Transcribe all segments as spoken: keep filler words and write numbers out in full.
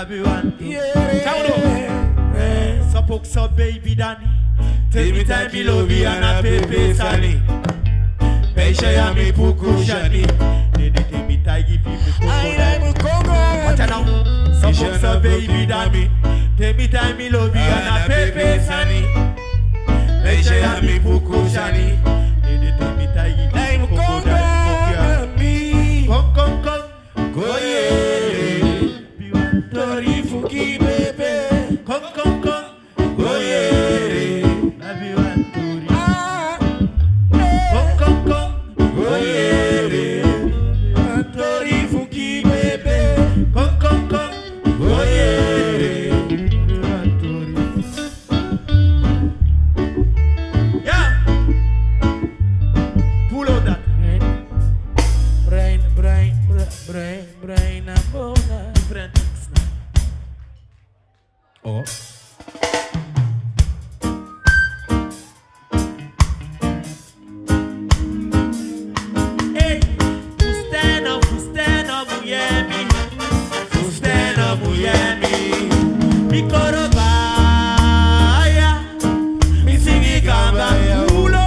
everyone. Yeah. So poke so baby Danny. Tell me time me love you and a pepe sunny. Pesha ya mi puku shani. Dede te mi tagi fi mi puku dani. Watch out now. So poke so baby Danny. Tell me time me love you and a pepe sunny. Pesha ya mi puku shani. Dede te mi tagi fi mi puku dani. Come, come, come. Go yeah. Tori fuki baby. Come, come, come. Go yeah. Everyone Tori. Come, come, come. Go yeah. Tori fuki baby. Come, come, come. Go yeah. Everyone Tori. Yeah. Pull out that. Brain, brain, brain, brain, brain, brain. Oh. Hey, Fustena, Fustena, Miami, Fustena, Miami, mi korobaya, mi singi gamba, ulo.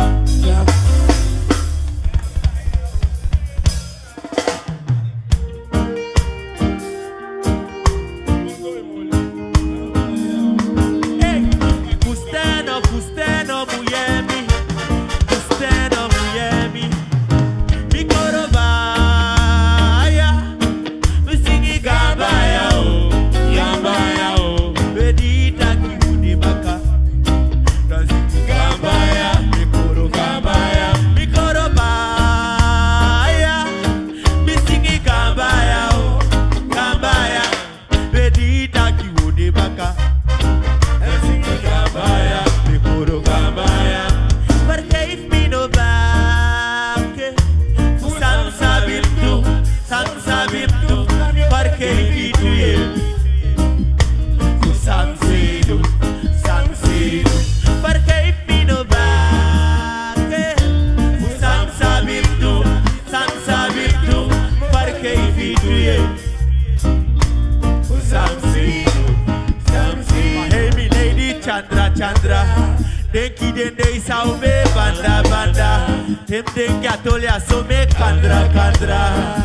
Chandra, denki dende isaume banda banda, tem denki atolia some kandra kandra.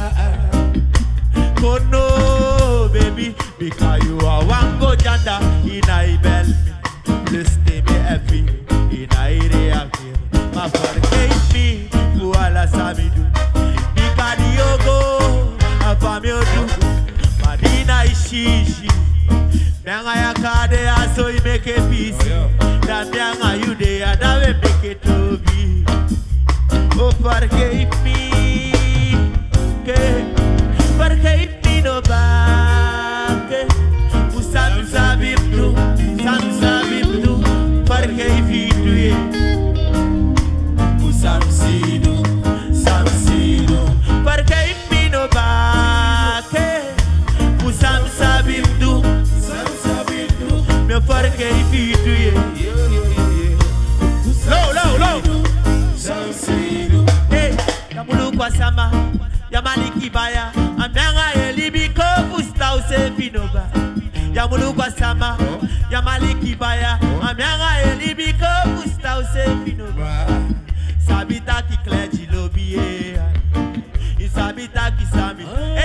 Kono baby, because you are one go janda in I bel me, listen me happy in I react. Ma forget me, kuala samidu, because yogo, afamiodu, madina ishishi. Mianga ya kade aso I make a peace. Da mianga you de ya da we make it to be. Oh forgive me, forgive me no back. Usam sabim tu, sam sabim tu, forgive me to ye. Usam sidu, sam sidu, forgive me no back. Usam sabim tu. Me forget you do it. Low, low, low. Hey, Yamulu Kwasama, Yamaliki Baya, Amanga Elibiko Fustau Sefinoba. Yamulu Kwasama, Yamaliki Baya, Amanga Elibiko Fustau Sefinoba. Sabita ki kleji lobie. Isabita ki sami.